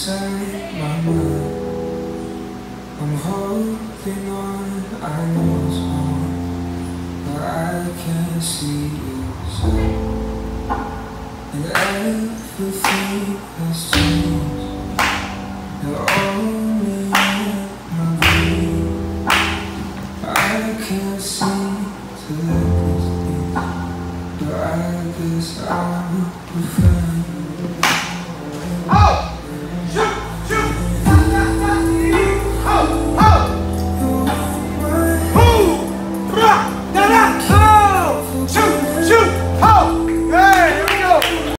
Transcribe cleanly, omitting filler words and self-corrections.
inside my mind. I'm holding on, I know it's wrong, but I can't see yourself. And everything has changed. You're only in my dream. I can't seem to let this be, but I guess I would prefer